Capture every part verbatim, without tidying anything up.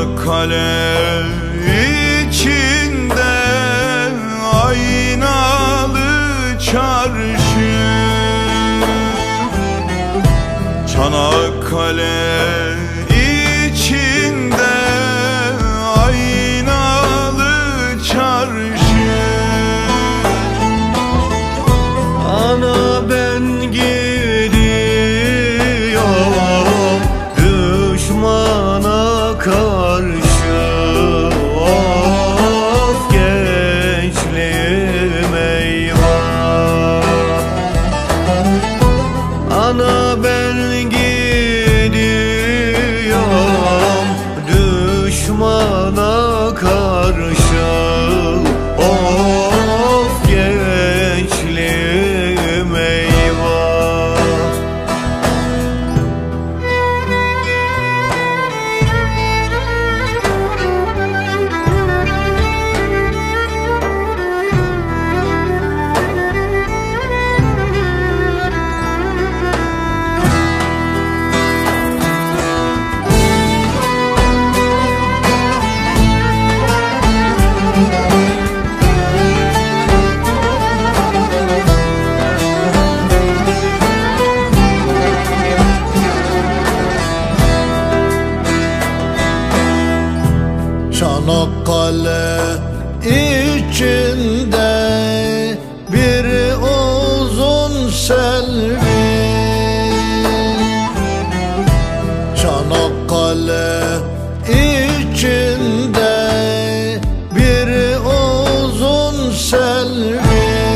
Çanakkale içinde aynalı çarşı, Çanakkale içinde aynalı çarşı. Ana ben gidiyorum düşmana karşı, of gençliğim eyvah. Ana ben gidiyorum düşmana karşı, of gençliğim eyvah. Çanakkale içinde bir uzun selvi, Çanakkale içinde bir uzun selvi.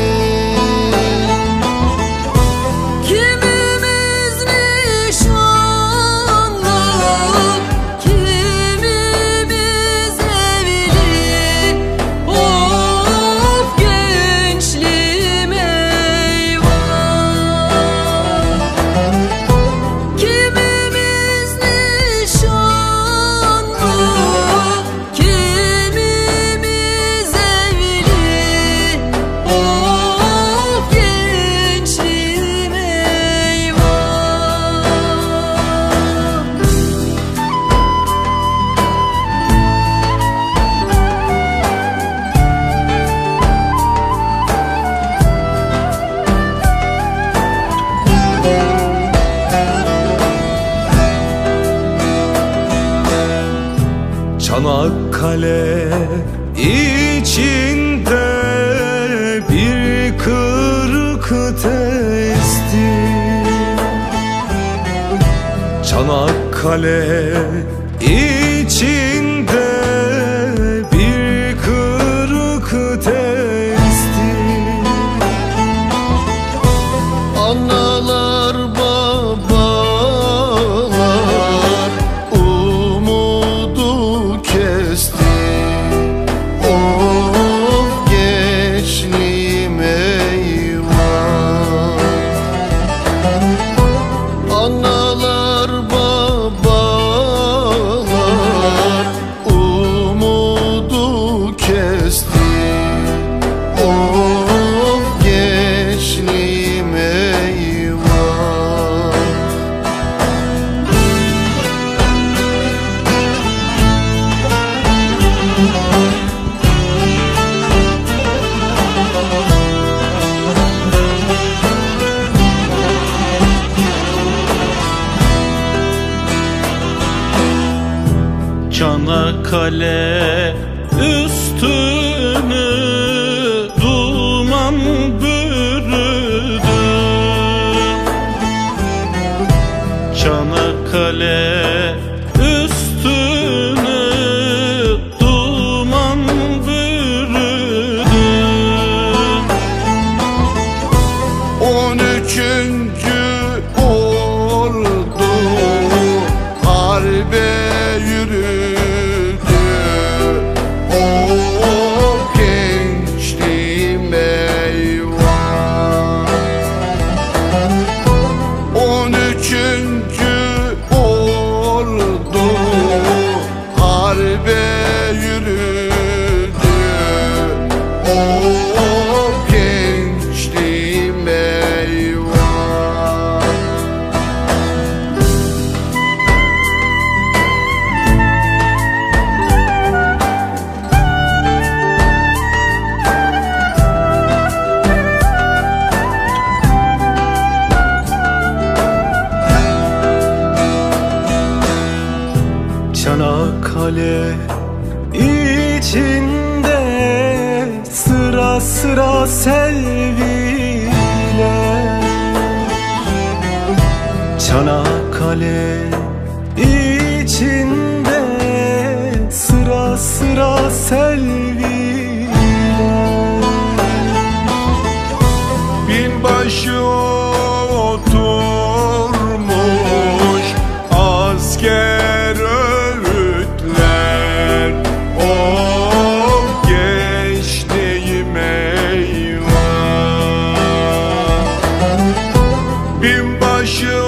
Çanakkale içinde bir kırık testi, Çanakkale içinde bir kırık testi. Analar babalar umudu kesti, of gençliğim eyvah. Analar babalar umudu kesti, of gençliğim eyvah. Çanakkale üstünü duman bürüdü, Çanakkale üstünü duman bürüdü. On üçüncü ordu harbe yürüdü, of gençliğim eyvah. On üçüncü ordu harbe yürüdü, of gençliğim eyvah. Çanakkale içinde sıra sıra selviler. Çanakkale içinde sıra sıra selviler. Binbaşı oturmuş asker öğütler. Oh gençliğim eyvah. Binbaşı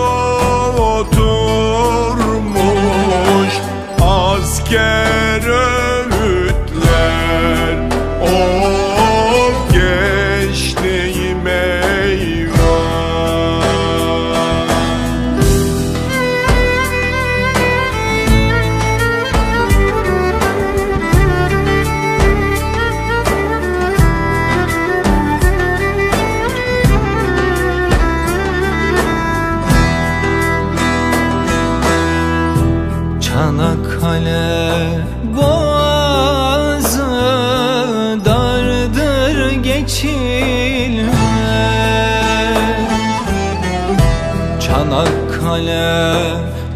oturmuş asker öğütler. Oh gençliğim eyvah. Çanakkale boğazı dardır geçilmez. Çanakkale